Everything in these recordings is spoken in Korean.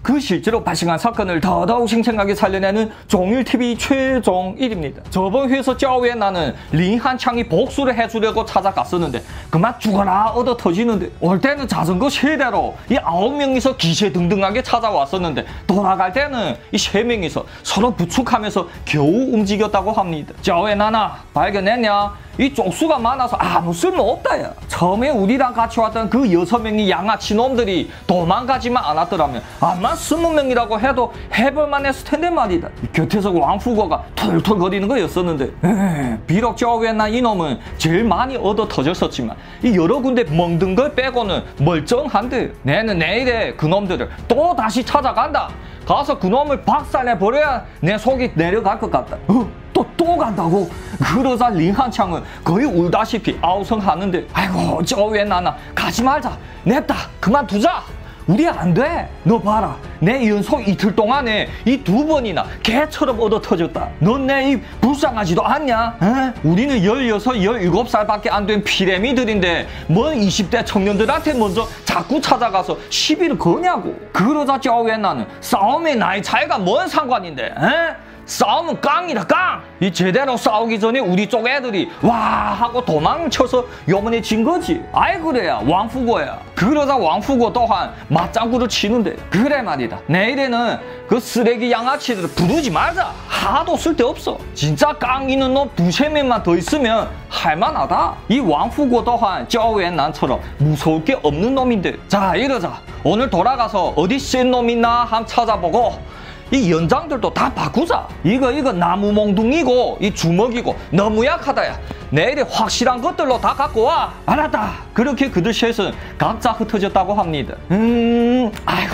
그 실제로 발생한 사건을 더더욱 생생하게 살려내는 종일TV 최종일입니다. 저번 회에서 짜오엔나는 린한창이 복수를 해주려고 찾아갔었는데 그만 죽어라 얻어 터지는데, 올 때는 자전거 세대로 이 9명이서 기세등등하게 찾아왔었는데 돌아갈 때는 이 3명이서 서로 부축하면서 겨우 움직였다고 합니다. 짜오엔나나 발견했냐? 이 쪽수가 많아서 아무 쓸모 없다 야. 처음에 우리랑 같이 왔던 그 6명이 양아치 놈들이 도망가지만 않았더라면 암만 20명이라고 해도 해볼만 했을 텐데 말이다. 곁에서 왕후거가 털털거리는 거였었는데, 비록 짜오엔나 이놈은 제일 많이 얻어 터졌었지만 이 여러 군데 멍든 걸 빼고는 멀쩡한데, 내는 내일에 그놈들을 또 다시 찾아간다. 가서 그놈을 박살내버려야 내 속이 내려갈 것 같다. 또 간다고? 그러자 린한창은 거의 울다시피 아우성하는데, 아이고 짜오엔나나 가지 말자. 냅다 그만두자. 우리 안 돼. 너 봐라. 내 연속 이틀 동안에 이 2번이나 개처럼 얻어 터졌다. 넌 내 입 불쌍하지도 않냐? 에? 우리는 16, 17살밖에 안 된 피레미들인데 뭔 20대 청년들한테 먼저 자꾸 찾아가서 시비를 거냐고. 그러자 짜오엔나는 싸움의 나이 차이가 뭔 상관인데, 에? 싸움은 깡이다 깡! 이 제대로 싸우기 전에 우리 쪽 애들이 와 하고 도망쳐서 요번에 진 거지. 아이 그래야 왕후고야. 그러자 왕후고 또한 맞장구를 치는데, 그래 말이다. 내일에는 그 쓰레기 양아치들을 부르지 말자. 하도 쓸데없어. 진짜 깡 있는 놈 2~3명만 더 있으면 할만하다. 이 왕후고 또한 짜오엔난처럼 무서울 게 없는 놈인데, 자 이러자. 오늘 돌아가서 어디 센 놈 있나 한번 찾아보고 이 연장들도 다 바꾸자. 이거 나무 몽둥이고 이 주먹이고 너무 약하다야. 내일에 확실한 것들로 다 갖고 와. 알았다. 그렇게 그들 셋은 각자 흩어졌다고 합니다. 아이고.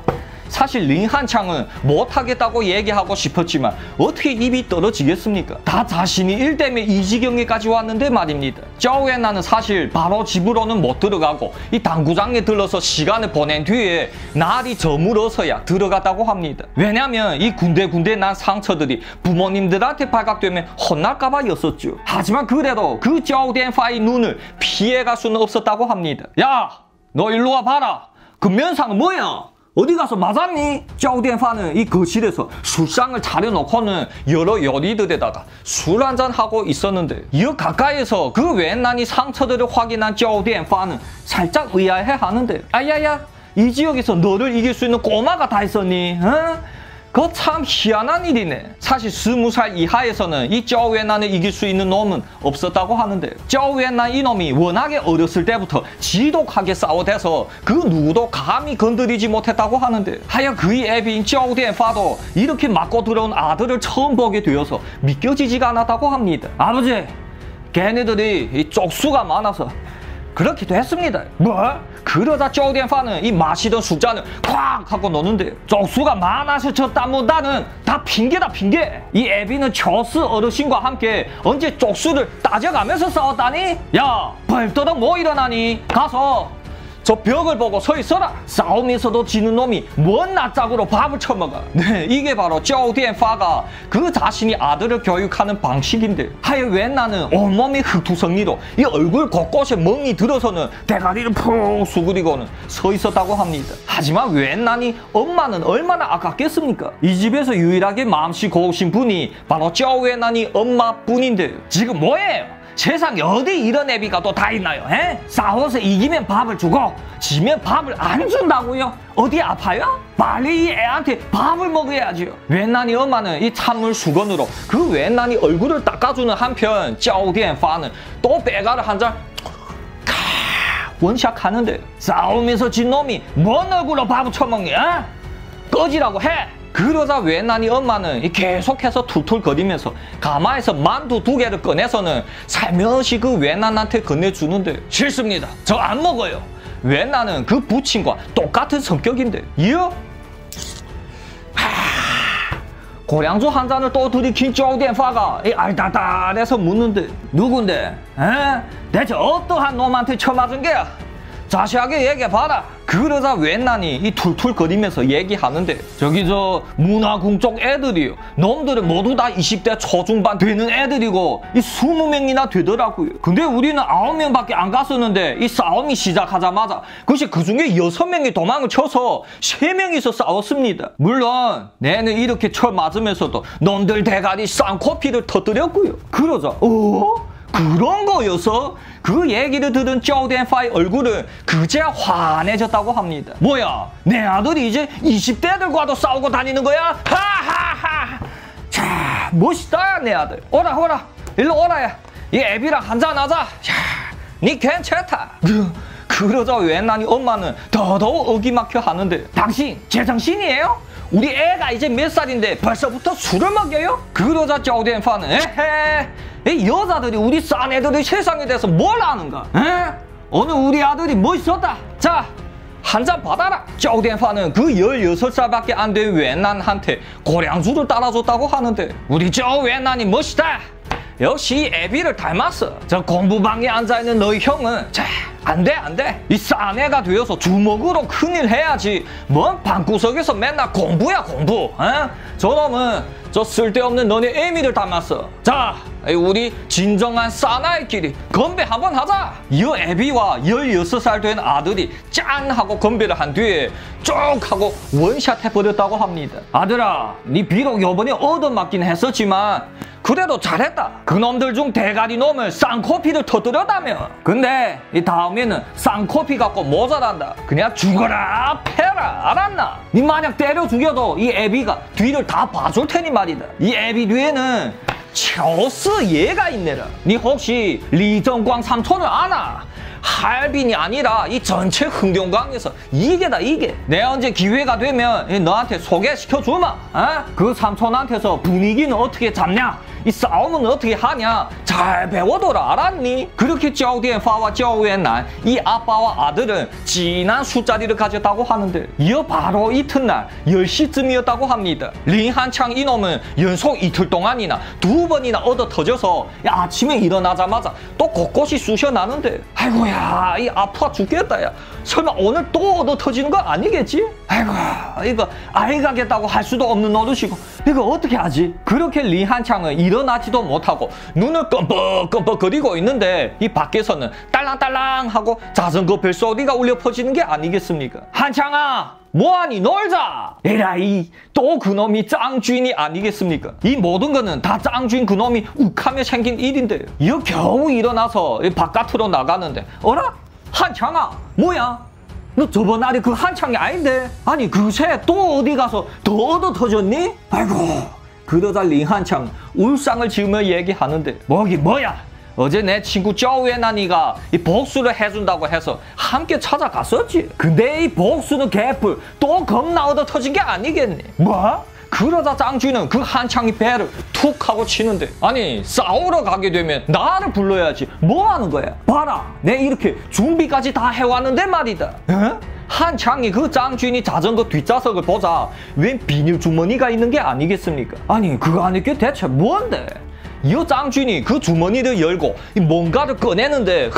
사실 린한창은 못하겠다고 얘기하고 싶었지만 어떻게 입이 떨어지겠습니까? 다 자신이 일 때문에 이 지경에까지 왔는데 말입니다. 짜오엔나는 사실 바로 집으로는 못 들어가고 이 당구장에 들러서 시간을 보낸 뒤에 날이 저물어서야 들어갔다고 합니다. 왜냐면 이 군데군데 난 상처들이 부모님들한테 발각되면 혼날까봐 였었죠. 하지만 그래도 그 짜오덴파의 눈을 피해갈 수는 없었다고 합니다. 야! 너 일로 와 봐라. 그 면상은 뭐야? 어디 가서 맞았니? 짜오덴파는 이 거실에서 술상을 차려놓고는 여러 요리들에다가 술 한잔하고 있었는데, 이 가까이에서 그 웬난이 상처들을 확인한 짜오덴파는 살짝 의아해하는데, 아야야, 이 지역에서 너를 이길 수 있는 꼬마가 다 있었니? 어? 그거 참 희한한 일이네. 사실 20살 이하에서는 이 짜오엔난을 이길 수 있는 놈은 없었다고 하는데, 짜오엔난 이놈이 워낙에 어렸을 때부터 지독하게 싸워대서 그 누구도 감히 건드리지 못했다고 하는데, 하여 그의 애비인 짜오덴파도 이렇게 맞고 들어온 아들을 처음 보게 되어서 믿겨지지가 않았다고 합니다. 아버지, 걔네들이 이 쪽수가 많아서 그렇게 됐습니다. 뭐? 그러다 짜오덴파는 이 마시던 술잔을 콱 하고 노는데, 쪽수가 많아서 졌다 못다는 다 핑계다 핑계. 이 애비는 조스 어르신과 함께 언제 쪽수를 따져가면서 싸웠다니? 야, 벌떡 뭐 일어나니? 가서 저 벽을 보고 서 있어라. 싸움에서도 지는 놈이 뭔 낯짝으로 밥을 처먹어. 네, 이게 바로 짜오덴파가 그 자신이 아들을 교육하는 방식인데, 하여 웬나는 온몸이 흙투성이로 이 얼굴 곳곳에 멍이 들어서는 대가리를 푹 수그리고는 서 있었다고 합니다. 하지만 웬나니 엄마는 얼마나 아깝겠습니까? 이 집에서 유일하게 마음씨 고우신 분이 바로 짜오엔난이 엄마뿐인데, 지금 뭐예요? 세상에 어디 이런 애비가 또 다 있나요? 에? 싸워서 이기면 밥을 주고 지면 밥을 안 준다고요? 어디 아파요? 빨리 이 애한테 밥을 먹여야죠. 웬난이 엄마는 이 찬물 수건으로 그 웬난이 얼굴을 닦아주는 한편, 짜오덴파는 또 빼가를 한 잔 원샷 하는데, 싸우면서 진 놈이 뭔 얼굴로 밥을 처먹니? 에? 꺼지라고 해. 그러자 웬난이 엄마는 계속해서 툴툴거리면서 가마에서 만두 2개를 꺼내서는 살며시 그 웬난한테 건네주는데, 싫습니다. 저 안 먹어요. 웬난은 그 부친과 똑같은 성격인데, 이요? 고량주 한 잔을 또 들이킨 짜오덴파가 알다달해서 묻는데, 누군데? 에? 대체 어떠한 놈한테 쳐맞은 게야? 자세하게 얘기해봐라. 그러자 웬난이 이 툴툴거리면서 얘기하는데 저기 저 문화궁 쪽 애들이요. 놈들은 모두 다 20대 초중반 되는 애들이고 이 20명이나 되더라고요. 근데 우리는 9명밖에 안 갔었는데 이 싸움이 시작하자마자 그것이 그중에 6명이 도망을 쳐서 3명이서 싸웠습니다. 물론 내는 이렇게 쳐맞으면서도 놈들 대가리 쌍코피를 터뜨렸고요. 그러자 그런 거여서 그 얘기를 들은 쪼우덴파의 얼굴은 그제야 환해졌다고 합니다. 뭐야, 내 아들이 이제 20대들과도 싸우고 다니는 거야? 하하하. 자, 멋있다 내 아들. 오라 일로 오라야. 이 애비랑 한잔하자. 야, 니 괜찮다. 그러자 웬난이 엄마는 더더욱 어기막혀 하는데 당신 제정신이에요? 우리 애가 이제 몇 살인데 벌써부터 술을 먹여요? 그러자 쪼우덴파는 에헤, 이 여자들이 우리 싼 애들의 세상에 대해서 뭘 아는가? 에? 오늘 우리 아들이 멋있었다. 자, 한 잔 받아라. 쪼우덴파는 그 16살밖에 안 된 웬난한테 고량주를 따라줬다고 하는데 우리 쪼 웬난이 멋있다. 역시 이 애비를 닮았어. 저 공부방에 앉아있는 너희 형은 자, 안 돼. 이 싼 애가 되어서 주먹으로 큰일 해야지. 뭔 방구석에서 맨날 공부야 공부. 어? 저놈은 저 쓸데없는 너네 애미를 닮았어. 자, 우리 진정한 사나이끼리 건배 한번 하자. 이 애비와 16살 된 아들이 짠 하고 건배를 한 뒤에 쭉 하고 원샷 해버렸다고 합니다. 아들아, 니 비록 요번에 얻어맞긴 했었지만 그래도 잘했다. 그놈들 중 대가리 놈을 쌍코피를 터뜨렸다며. 근데 이 다음에는 쌍코피 갖고 모자란다. 그냥 죽어라 패라. 알았나? 니 만약 때려 죽여도 이 애비가 뒤를 다 봐줄 테니 말이다. 이 애비 뒤에는 초스 얘가 있네라. 니 혹시 리정광 삼촌을 아나? 할빈이 아니라 이 전체 흥룡강에서 이게다 이게. 내가 언제 기회가 되면 너한테 소개시켜주마. 어? 그 삼촌한테서 분위기는 어떻게 잡냐, 이 싸움은 어떻게 하냐 잘 배워둬라. 알았니? 그렇게 쪼우덴파와 쪼우엔난 이 아빠와 아들은 진한 술자리를 가졌다고 하는데 이어 바로 이튿날 10시쯤이었다고 합니다. 린한창 이놈은 연속 이틀 동안이나 2번이나 얻어 터져서 아침에 일어나자마자 또 곳곳이 쑤셔나는데 아이고야, 이 아파 죽겠다. 야, 설마 오늘 또 얻어 터지는 거 아니겠지? 아이고, 이거 아이가겠다고 할 수도 없는 노릇이고 이거 어떻게 하지? 그렇게 린한창은 일어나지도 못하고 눈을 끔뻑끔뻑 거리고 있는데 이 밖에서는 딸랑딸랑 하고 자전거 벨소리가 울려 퍼지는 게 아니겠습니까? 한창아, 뭐하니? 놀자. 에라이, 또 그놈이 짱주인이 아니겠습니까? 이 모든 거는 다 짱주인 그놈이 욱하며 생긴 일인데 이거 겨우 일어나서 바깥으로 나가는데 어라? 한창아, 뭐야? 너 저번 날이 그 한창이 아닌데? 아니 그새 또 어디 가서 더 얻어 터졌니? 아이고. 그러다 린한창 울상을 지으며 얘기하는데 뭐야? 어제 내 친구 쪼우엔난이가 이 복수를 해준다고 해서 함께 찾아갔었지. 근데 이 복수는 개뿔 또 겁나 얻어 터진 게 아니겠니? 뭐? 그러자 짱쥐는 그 한창이 배를 툭 하고 치는데 아니 싸우러 가게 되면 나를 불러야지 뭐 하는 거야? 봐라, 내 이렇게 준비까지 다 해왔는데 말이다. 에? 한창이 그 짱쥐인이 자전거 뒷좌석을 보자 웬 비닐 주머니가 있는 게 아니겠습니까? 아니 그거 안에 게 대체 뭔데? 이 짱쥐인이 그 주머니를 열고 뭔가를 꺼내는데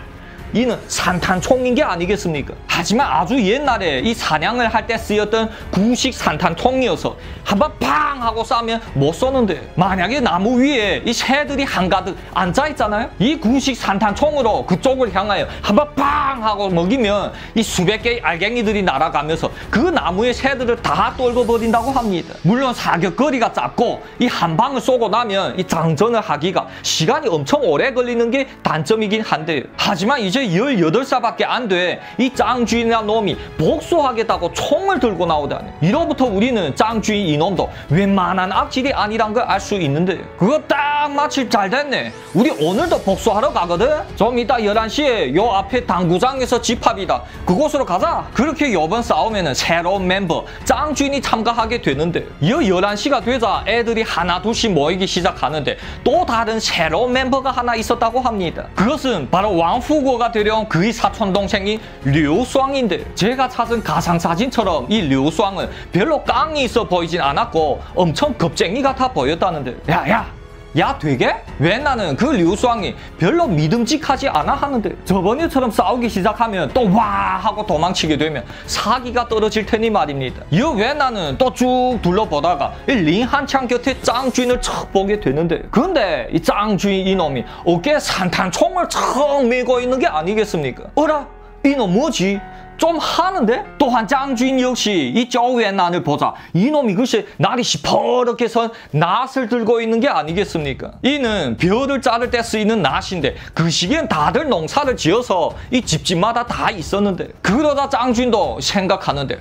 이는 산탄총인 게 아니겠습니까? 하지만 아주 옛날에 이 사냥을 할 때 쓰였던 구식 산탄총이어서 한번 팡 하고 쏴면 못 쏘는데 만약에 나무 위에 이 새들이 한가득 앉아있잖아요? 이 구식 산탄총으로 그쪽을 향하여 한번 팡 하고 먹이면 이 수백 개의 알갱이들이 날아가면서 그 나무의 새들을 다 떨궈버린다고 합니다. 물론 사격거리가 짧고 이 한 방을 쏘고 나면 이 장전을 하기가 시간이 엄청 오래 걸리는 게 단점이긴 한데요. 하지만 이제 18살밖에 안 돼 이 짱쥐인이란 놈이 복수하겠다고 총을 들고 나오다니. 이로부터 우리는 짱쥐인 이놈도 웬만한 악질이 아니란 걸 알 수 있는데 그거 딱 마침 잘 됐네. 우리 오늘도 복수하러 가거든. 좀 이따 11시에 요 앞에 당구장에서 집합이다. 그곳으로 가자. 그렇게 요번 싸움에는 새로운 멤버 짱쥐인이 참가하게 되는데 이 11시가 되자 애들이 하나 둘씩 모이기 시작하는데 또 다른 새로운 멤버가 하나 있었다고 합니다. 그것은 바로 왕후고가 되려온 그의 사촌동생인 류수왕인데 제가 찾은 가상사진처럼 이 류수왕은 별로 깡이 있어 보이진 않았고 엄청 겁쟁이 같아 보였다는데 야야, 야 되게? 왜 나는 그 류수왕이 별로 믿음직하지 않아 하는데 저번에처럼 싸우기 시작하면 또 와 하고 도망치게 되면 사기가 떨어질 테니 말입니다. 이어 왜 나는 또 쭉 둘러보다가 이 린한창 곁에 짱주인을 척 보게 되는데 근데 이 짱주인 이놈이 어깨에 산탄총을 척 메고 있는 게 아니겠습니까? 어라? 이놈 뭐지? 좀 하는데? 또한 짱주인 역시 이 저우엔난을 보자 이놈이 글쎄 날이 시퍼렇게 선 낫을 들고 있는 게 아니겠습니까? 이는 벼를 자를 때 쓰이는 낫인데 그 시기엔 다들 농사를 지어서 이 집집마다 다 있었는데 그러다 짱주인도 생각하는데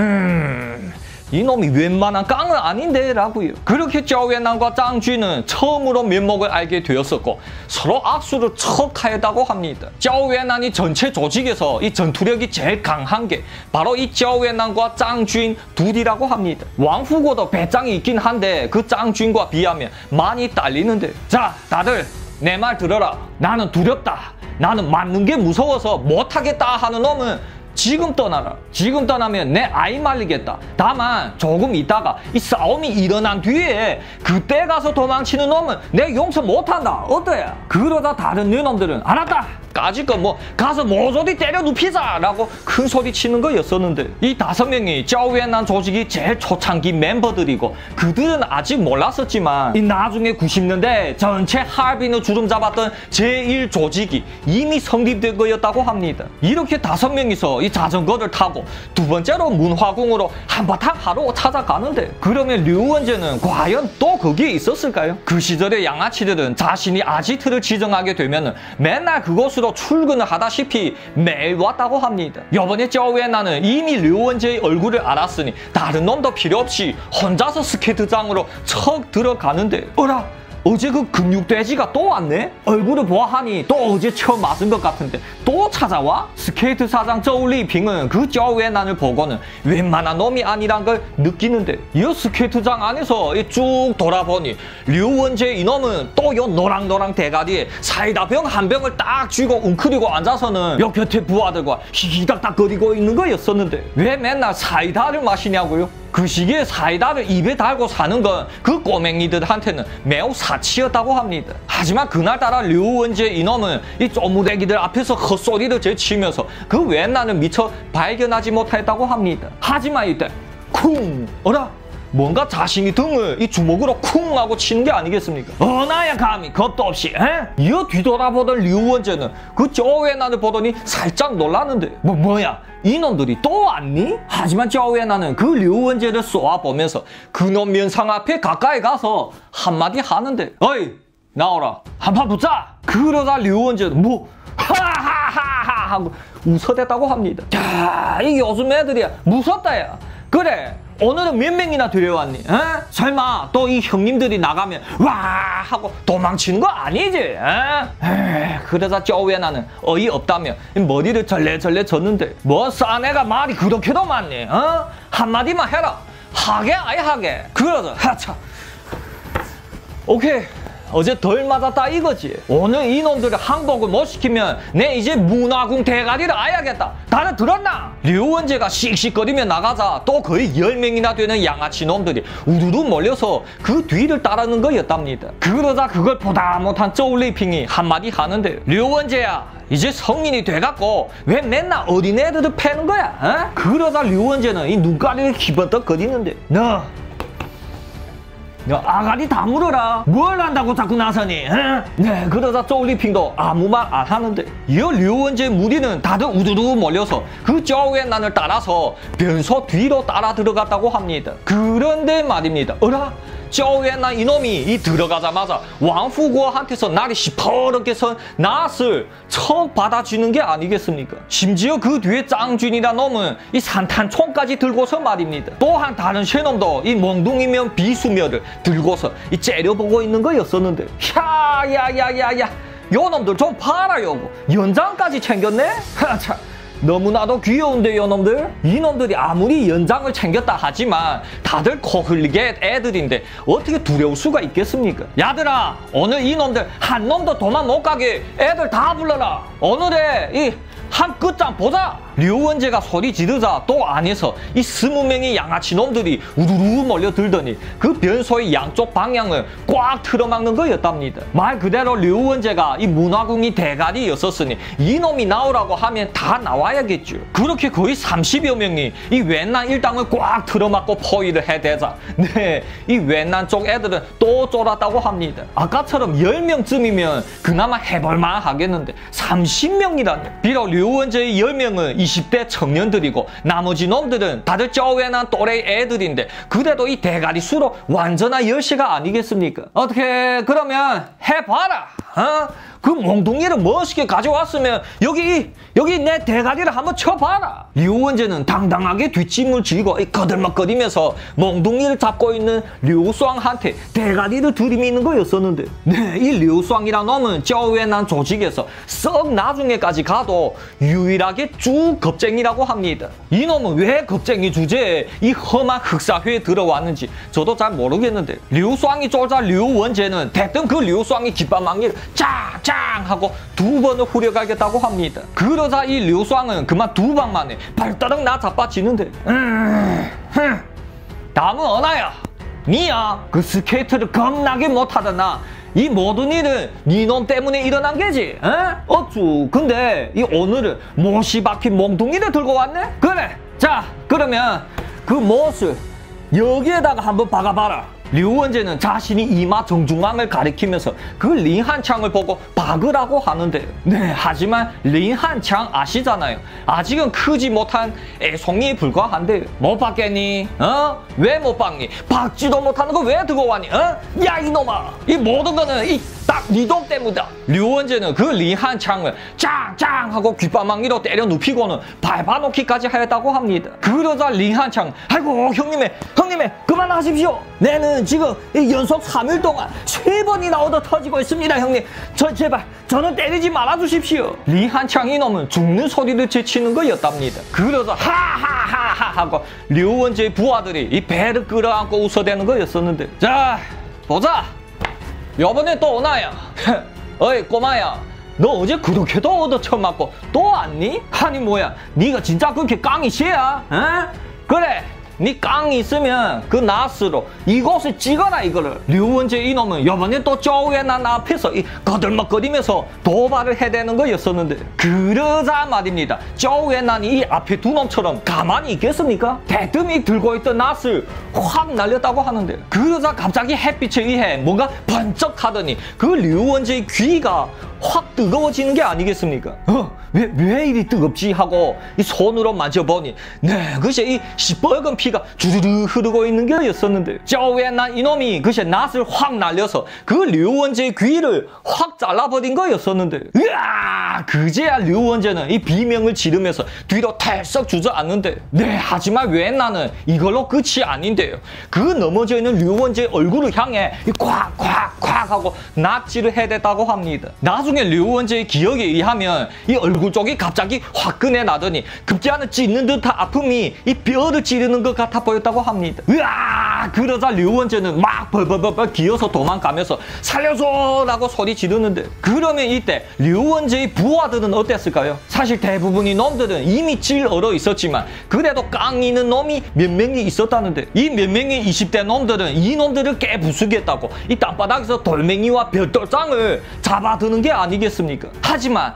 이놈이 웬만한 깡은 아닌데 라고요. 그렇게 저우엔난과 짱주인은 처음으로 면목을 알게 되었었고 서로 악수를 척 하였다고 합니다. 저우엔난이 전체 조직에서 이 전투력이 제일 강한 게 바로 이 저우엔난과 짱주인 둘이라고 합니다. 왕후고도 배짱이 있긴 한데 그 짱주인과 비하면 많이 딸리는데 자 다들 내 말 들어라. 나는 두렵다. 나는 맞는 게 무서워서 못하겠다 하는 놈은 지금 떠나라. 지금 떠나면 내 아이 말리겠다. 다만 조금 있다가 이 싸움이 일어난 뒤에 그때 가서 도망치는 놈은 내 용서 못한다. 어때요? 그러다 다른 너놈들은 알았다. 까짓거 뭐 가서 모조리 때려 눕히자 라고 큰 소리 치는 거였었는데 이 5명이 저우엔난 조직이 제일 초창기 멤버들이고 그들은 아직 몰랐었지만 이 나중에 90년대 전체 하얼빈을 주름 잡았던 제1조직이 이미 성립된 거였다고 합니다. 이렇게 5명이서 이 자전거를 타고 두 번째로 문화궁으로 한바탕 하러 찾아가는데 그러면 류원재는 과연 또 거기에 있었을까요? 그 시절의 양아치들은 자신이 아지트를 지정하게 되면 맨날 그곳으로 출근을 하다시피 매일 왔다고 합니다. 이번에 저우엔난은 이미 류원재의 얼굴을 알았으니 다른 놈도 필요 없이 혼자서 스케이트장으로 척 들어가는데 어라? 어제 그 근육돼지가 또 왔네? 얼굴을 보아하니 또 어제 처음 맞은 것 같은데 또 찾아와? 스케이트 사장 저울리핑은 그 저우엔난을 보고는 웬만한 놈이 아니란 걸 느끼는데 이 스케이트장 안에서 쭉 돌아보니 류원재 이놈은 또 요 노랑노랑 대가리에 사이다병 한 병을 딱 쥐고 웅크리고 앉아서는 요 곁에 부하들과 히히닥닥거리고 있는 거였었는데 왜 맨날 사이다를 마시냐고요? 그 시기에 사이다를 입에 달고 사는 건 그 꼬맹이들한테는 매우 사치였다고 합니다. 하지만 그날따라 류원재 이놈은 이 쪼무레기들 앞에서 헛소리를 제치면서 그 웬난을 미처 발견하지 못했다고 합니다. 하지만 이때 쿵! 어라? 뭔가 자신이 등을 이 주먹으로 쿵 하고 치는 게 아니겠습니까? 나야 감히 겁도 없이 에? 이어 뒤돌아보던 류원재는 그 저우엔난을 보더니 살짝 놀랐는데 뭐야? 이놈들이 또 왔니? 하지만 저우엔난은 그 류원재를 쏘아보면서 그놈 면상 앞에 가까이 가서 한마디 하는데 어이 나오라 한판 붙자. 그러다 류원재는 뭐 하하하하 하고 웃어댔다고 합니다. 야, 이 요즘 애들이야 무섭다 야. 그래 오늘은 몇 명이나 데려왔니? 에? 설마 또 이 형님들이 나가면 와 하고 도망치는 거 아니지? 에? 그러다 저우엔난은 어이없다며 머리를 절레절레 졌는데 뭐 싼 애가 말이 그렇게도 많니? 어? 한마디만 해라. 하게 아예 하게. 그러자 하차. 오케이. 어제 덜 맞았다 이거지. 오늘 이놈들을 항복을 못 시키면 내 이제 문화궁 대가리를 아야겠다. 다들 들었나? 류원재가 씩씩거리며 나가자 또 거의 10명이나 되는 양아치 놈들이 우르르 몰려서 그 뒤를 따르는 거였답니다. 그러다 그걸 보다 못한 저울리핑이 한마디 하는데 류원재야 이제 성인이 돼갖고 왜 맨날 어린애들을 패는 거야? 어? 그러다 류원재는 이 눈가리를 기번떡거리는데 너 아가리 다물어라. 뭘 한다고 자꾸 나서니? 에? 네, 그러다 저울리핑도 아무 말 안 하는데 이 류원재 무리는 다들 우두두 몰려서 그 저우엔난을 따라서 변소 뒤로 따라 들어갔다고 합니다. 그런데 말입니다. 어라? 저우엔난 이놈이 이 들어가자마자 왕후고한테서 날이 시퍼렇게 선 낫을 척 받아주는 게 아니겠습니까? 심지어 그 뒤에 짱준이란 놈은 이 산탄총까지 들고서 말입니다. 또한 다른 쉐놈도 이 몽둥이면 비수멸을 들고서 이 째려보고 있는 거였었는데 야야야야야 요 놈들 좀 봐라 요거 연장까지 챙겼네? 참 너무나도 귀여운데 요놈들? 이놈들이 아무리 연장을 챙겼다 하지만 다들 코 흘리게 애들인데 어떻게 두려울 수가 있겠습니까? 야들아 오늘 이놈들 한 놈도 도망 못 가게 애들 다 불러라. 오늘의 이 한 끝장 보자. 류원재가 소리 지르자 또 안에서 이 20명의 양아치 놈들이 우르르 몰려들더니 그 변소의 양쪽 방향을 꽉 틀어막는 거였답니다. 말 그대로 류원재가 이 문화궁이 대가리였었으니 이놈이 나오라고 하면 다 나와야겠죠. 그렇게 거의 30여 명이 이 웬난 일당을 꽉 틀어막고 포위를 해대자 이 웬난 쪽 애들은 또 쫄았다고 합니다. 아까처럼 10명쯤이면 그나마 해볼만 하겠는데 30명이라니. 비록 류원재의 10명은 20대 청년들이고 나머지 놈들은 다들 쪼외난 또래 애들인데 그래도 이 대가리 수로 완전한 열시가 아니겠습니까? 어떻게 그러면 해봐라. 그 몽둥이를 멋있게 가져왔으면 여기 내 대가리를 한번 쳐봐라. 류원재는 당당하게 뒷짐을 지고 거들먹거리면서 몽둥이를 잡고 있는 류수왕한테 대가리를 들이미는 거였었는데 이 류수왕이란 놈은 쪼외난 조직에서 썩 나중에까지 가도 유일하게 쭉 겁쟁이라고 합니다. 이놈은 왜 겁쟁이 주제에 이 험한 흑사회에 들어왔는지 저도 잘 모르겠는데 류수왕이 쫄자 류원재는 대뜸 그 류수왕이 깃발망이를 짱짱 하고 2번을 후려가겠다고 합니다. 그러자 이 류수왕은 그만 2방 만에 발따닥 나 자빠지는데 다음은 언아야. 니야 그 스케이트를 겁나게 못하더나 이 모든 일은 니놈 때문에 일어난 게지. 어쭈 근데 이 오늘은 못이 박힌 몽둥이를 들고 왔네. 그래 자 그러면 그 못을 여기에다가 한번 박아봐라. 류원재는 자신이 이마 정중앙을 가리키면서 그 린한창을 보고 박으라고 하는데 하지만 린한창 아시잖아요. 아직은 크지 못한 애송이에 불과한데 못 박겠니? 왜 못 박니? 박지도 못하는 거 왜 들고 왔니? 야 이놈아 이 모든 거는 딱 니 돈 때문이다. 류원재는 그 린한창을 짱짱 하고 귓바망이로 때려 눕히고는 밟아놓기까지 하였다고 합니다. 그러자 린한창 아이고 형님의 그만하십시오. 내는 지금 연속 3일 동안 3번이나 얻어 터지고 있습니다. 형님 제발 저는 때리지 말아주십시오. 린한창 이놈은 죽는 소리를 제치는 거였답니다. 그러자 하하하하 하고 류원재의 부하들이 이 배를 끌어안고 웃어대는 거였었는데 자 보자. 요번에 또 오나야. 어이 꼬마야 너 어제 그렇게도 얻어 쳐맞고 또 왔니? 아니 뭐야 네가 진짜 그렇게 깡이 씨야? 그래 네 깡이 있으면 그 나스로 이곳을 찍어라 이거를. 류원재 이놈은 요번에 또 쪼외난 앞에서 거들먹거리면서 도발을 해대는 거였었는데 그러자 말입니다. 쪼외난이 이 앞에 두 놈처럼 가만히 있겠습니까? 대뜸이 들고 있던 낫을 확 날렸다고 하는데 그러자 갑자기 햇빛에 의해 뭔가 번쩍하더니 그 류원재의 귀가 확 뜨거워지는 게 아니겠습니까? 왜 이리 뜨겁지? 하고 이 손으로 만져보니 그새 이 시뻘건 피가 주르르 흐르고 있는 게였었는데 쪼외난 이놈이 그새 낫을 확 날려서 그 류원재의 귀를 확 잘라버린 거였었는데 으아! 그제야 류원재는 이 비명을 지르면서 뒤로 털썩 주저앉는데 하지만 왜 나는 이걸로 끝이 아닌데요. 그 넘어져 있는 류원재의 얼굴을 향해 콱콱콱 하고 납치를 해댔다고 합니다. 나중에 류원재의 기억에 의하면 이 얼굴 쪽이 갑자기 화끈해 나더니 급기야는 찢는 듯한 아픔이 이 뼈를 찌르는 것 같아 보였다고 합니다. 으아! 그러자 류원재는 막 벌벌벌 기어서 도망가면서 살려줘! 라고 소리 지르는데 그러면 이때 류원재의 부하들은 어땠을까요? 사실 대부분의 놈들은 이미 질 얼어 있었지만 그래도 깡 있는 놈이 몇 명이 있었다는데 이 몇 명의 20대 놈들은 이 놈들을 깨부수겠다고 이 땅바닥에서 돌멩이와 벽돌장을 잡아드는 게 아니겠습니까? 하지만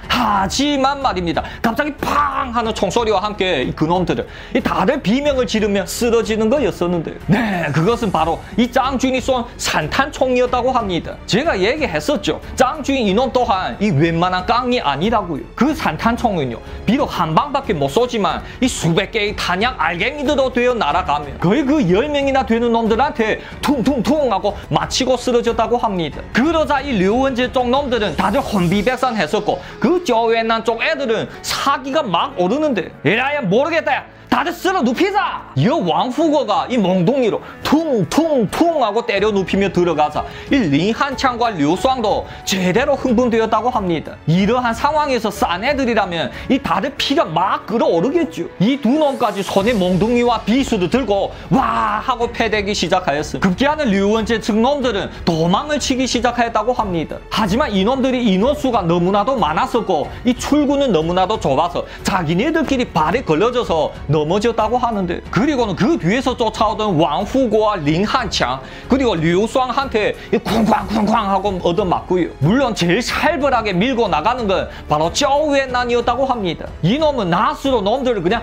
말입니다. 갑자기 팡 하는 총소리와 함께 그 놈들을 다들 비명을 지르며 쓰러지는 거였었는데 그것은 바로 이 짱준이 쏜 산탄총이었다고 합니다. 제가 얘기했었죠. 짱준 이놈 또한 이 웬만한 깡이 아니라고요. 그 산탄총은요 비록 한 방밖에 못 쏘지만 이 수백 개의 탄약 알갱이들로 되어 날아가면 거의 그 10명이나 되는 놈들한테 퉁퉁퉁 하고 맞히고 쓰러졌다고 합니다. 그러자 이 류원재 쪽 놈들은 다들 혼비백산했었고 그 쪼외난 쪽 애들은 사기가 막 오르는데 에라야 모르겠다 야 다들 쓸어 눕히자. 이 왕후거가 이 멍둥이로 퉁퉁퉁 하고 때려 눕히며 들어가자 이 린한창과 류수왕도 제대로 흥분되었다고 합니다. 이러한 상황에서 싼 애들이라면 이 다들 피가 막 끓어오르겠죠. 이 두 놈까지 손에 멍둥이와 비수도 들고 와 하고 패대기 시작하였습니다. 급기야는 류원재 측 놈들은 도망을 치기 시작했다고 합니다. 하지만 이놈들이 인원수가 너무나도 많았었고 이 출구는 너무나도 좁아서 자기네들끼리 발에 걸려져서 넘어졌다고 하는데, 그리고는 그 뒤에서 쫓아오던 왕후고와 린한창 그리고 류수왕한테 쿵쾅쿵쾅 하고 얻어맞고요. 물론 제일 살벌하게 밀고 나가는 건 바로 쩌우엔난이었다고 합니다. 이놈은 낫으로 놈들을 그냥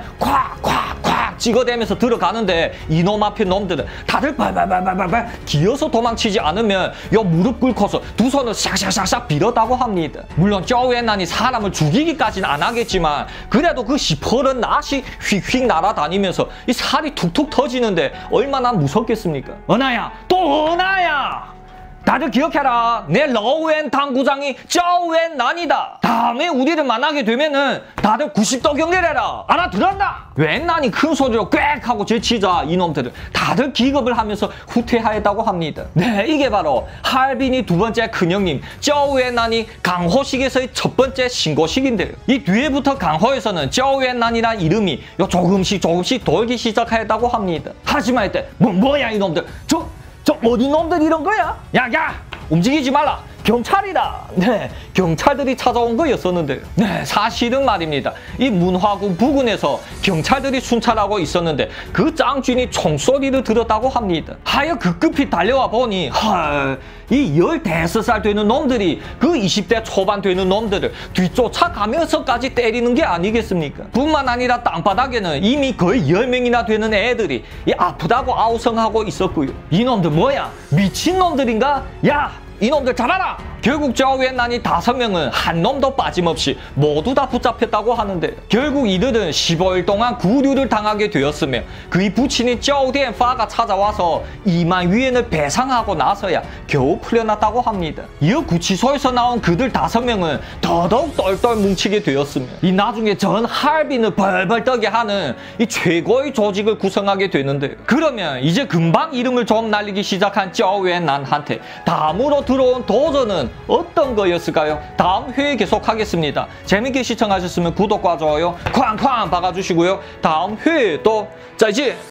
콱콱콱 찍어대면서 들어가는데 이놈 앞에 놈들은 다들 발발발발발 기어서 도망치지 않으면 요 무릎 꿇고서 두 손을 샥샥샥샥 빌었다고 합니다. 물론 쩌우엔난이 사람을 죽이기까지는 안 하겠지만 그래도 그 시퍼런 낫이 휙휙 날아다니면서 이 살이 툭툭 터지는데 얼마나 무섭겠습니까? 은하야, 또 은하야! 다들 기억해라. 내 러우엔 당구장이 쩌우엔난이다. 다음에 우리를 만나게 되면은 다들 90도 경례를 해라. 알아들었나? 웬난이 큰 소리로 꽥 하고 제치자 이놈들은 다들 기겁을 하면서 후퇴하였다고 합니다. 네, 이게 바로 하얼빈이 두 번째 큰형님 쩌우엔난이 강호식에서의 첫 번째 신고식인데요. 이 뒤에부터 강호에서는 쩌우엔난이란 이름이 조금씩 돌기 시작했다고 합니다. 하지만 이때 뭐야 이놈들 저 어디 놈들 이런 거야? 야! 움직이지 말라! 경찰이다! 네, 경찰들이 찾아온 거였었는데요. 네, 사실은 말입니다. 이 문화구 부근에서 경찰들이 순찰하고 있었는데 그 짱쥐니 총소리를 들었다고 합니다. 하여 급급히 달려와 보니 이 15살 되는 놈들이 그 20대 초반 되는 놈들을 뒤쫓아가면서까지 때리는 게 아니겠습니까? 뿐만 아니라 땅바닥에는 이미 거의 10명이나 되는 애들이 아프다고 아우성하고 있었고요. 이놈들 뭐야? 미친놈들인가? 야! 이놈들 잡아라! 결국 쩌우엔난이 5명은 한 놈도 빠짐없이 모두 다 붙잡혔다고 하는데, 결국 이들은 15일 동안 구류를 당하게 되었으며 그의 부친인 쩌우디엔파가 찾아와서 2만 위엔을 배상하고 나서야 겨우 풀려났다고 합니다. 이어 구치소에서 나온 그들 5명은 더더욱 똘똘 뭉치게 되었으며 이 나중에 전 하얼빈을 벌벌 떠게 하는 이 최고의 조직을 구성하게 되는데, 그러면 이제 금방 이름을 좀 날리기 시작한 쩌우엔난한테 다음으로 들어온 도전은 어떤 거였을까요? 다음 회에 계속하겠습니다. 재밌게 시청하셨으면 구독과 좋아요 쾅쾅 박아주시고요. 다음 회에 또 짜이지